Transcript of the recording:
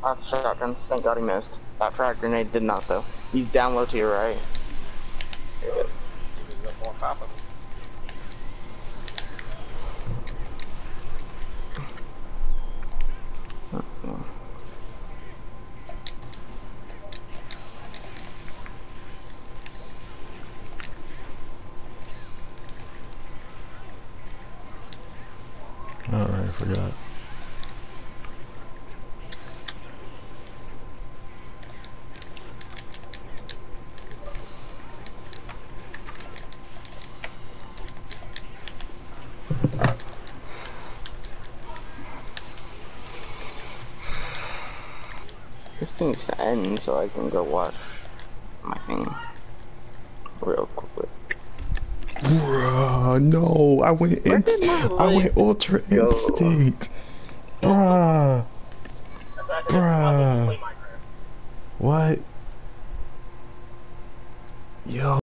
That's a shotgun. Thank God he missed. That frag grenade did not, though. He's down low to your right. Good. He was up on top of me. Alright, I forgot. This thing needs to end so I can go watch my thing real quick. Bruh, no, I went Ultra Instinct. Bruh. Bruh. What? Yo.